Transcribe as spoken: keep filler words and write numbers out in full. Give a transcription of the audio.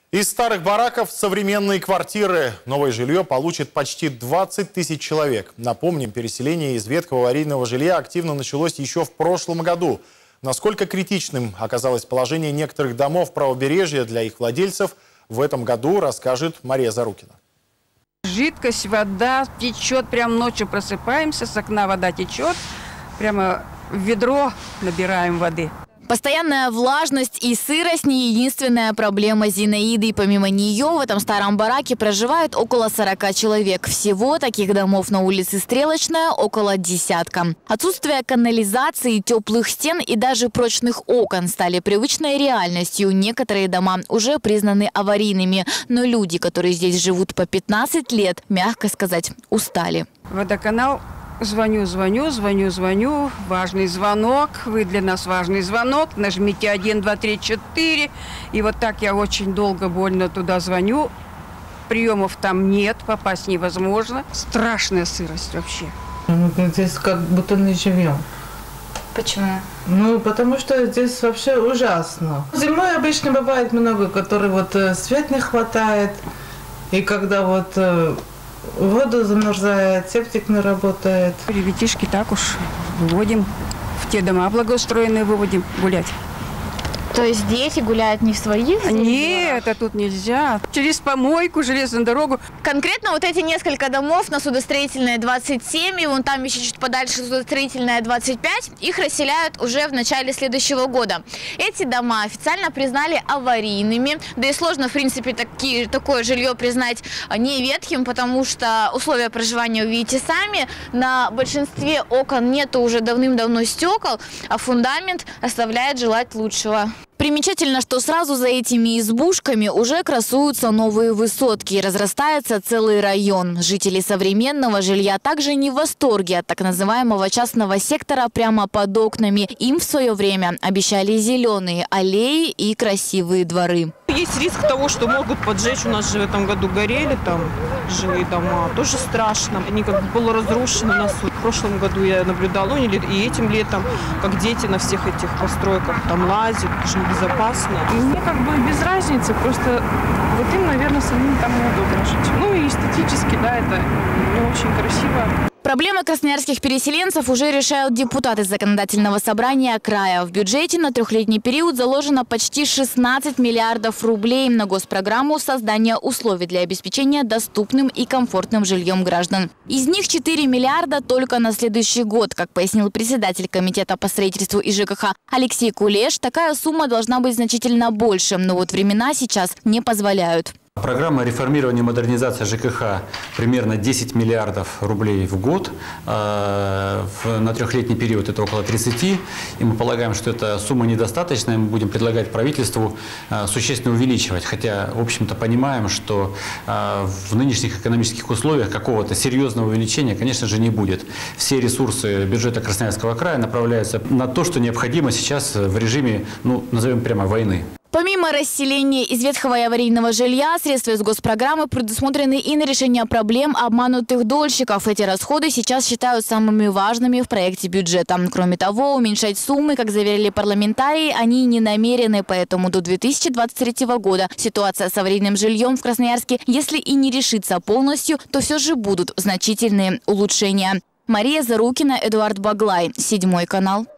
Из старых бараков современные квартиры. Новое жилье получит почти двадцать тысяч человек. Напомним, переселение из ветхого аварийного жилья активно началось еще в прошлом году. Насколько критичным оказалось положение некоторых домов правобережья для их владельцев, в этом году расскажет Мария Зарукина. Жидкость, вода течет, прям ночью просыпаемся, с окна вода течет, прямо в ведро набираем воды. Постоянная влажность и сырость – не единственная проблема Зинаиды. Помимо нее в этом старом бараке проживает около сорока человек. Всего таких домов на улице Стрелочная около десятка. Отсутствие канализации, теплых стен и даже прочных окон стали привычной реальностью. Некоторые дома уже признаны аварийными. Но люди, которые здесь живут по пятнадцать лет, мягко сказать, устали. Водоканал. Звоню, звоню, звоню, звоню. Важный звонок. Вы для нас важный звонок. Нажмите один, два, три, четыре. И вот так я очень долго, больно туда звоню. Приемов там нет, попасть невозможно. Страшная сырость вообще. Ну, здесь как будто не живем. Почему? Ну, потому что здесь вообще ужасно. Зимой обычно бывает много, которые вот свет не хватает. И когда вот... воду замерзает, септик не работает. Ребятишки так уж выводим, в те дома благоустроенные выводим гулять. То есть дети гуляют не в своих? Нет, это тут нельзя. Через помойку, железную дорогу. Конкретно вот эти несколько домов на Судостроительная двадцать семь, и вон там еще чуть подальше Судостроительная двадцать пять, их расселяют уже в начале следующего года. Эти дома официально признали аварийными, да и сложно, в принципе, такие, такое жилье признать не ветхим, потому что условия проживания увидите сами. На большинстве окон нету уже давным-давно стекол, а фундамент оставляет желать лучшего. Примечательно, что сразу за этими избушками уже красуются новые высотки и разрастается целый район. Жители современного жилья также не в восторге от так называемого частного сектора прямо под окнами. Им в свое время обещали зеленые аллеи и красивые дворы. Есть риск того, что могут поджечь. У нас же в этом году горели там жилые дома. Тоже страшно. Они как бы полуразрушены у нас. В прошлом году я наблюдала, и этим летом, как дети на всех этих постройках там лазят. Это же небезопасно. Мне как бы без разницы. Просто вот им, наверное, самим там неудобно жить. Ну и эстетически, да, это не очень красиво. Проблемы красноярских переселенцев уже решают депутаты законодательного собрания края. В бюджете на трехлетний период заложено почти шестнадцать миллиардов рублей на госпрограмму создания условий для обеспечения доступным и комфортным жильем граждан. Из них четыре миллиарда только на следующий год. Как пояснил председатель комитета по строительству и ЖКХ Алексей Кулеш, такая сумма должна быть значительно больше, но вот времена сейчас не позволяют. Программа реформирования и модернизации ЖКХ примерно десять миллиардов рублей в год. На трехлетний период это около тридцати. И мы полагаем, что эта сумма недостаточная. Мы будем предлагать правительству существенно увеличивать. Хотя, в общем-то, понимаем, что в нынешних экономических условиях какого-то серьезного увеличения, конечно же, не будет. Все ресурсы бюджета Красноярского края направляются на то, что необходимо сейчас в режиме, ну, назовем прямо, войны. Помимо расселения из ветхого и аварийного жилья, средства из госпрограммы предусмотрены и на решение проблем обманутых дольщиков. Эти расходы сейчас считают самыми важными в проекте бюджета. Кроме того, уменьшать суммы, как заверили парламентарии, они не намерены. Поэтому до две тысячи двадцать третьего года ситуация с аварийным жильем в Красноярске, если и не решится полностью, то все же будут значительные улучшения. Мария Зарукина, Эдуард Баглай, Седьмой канал.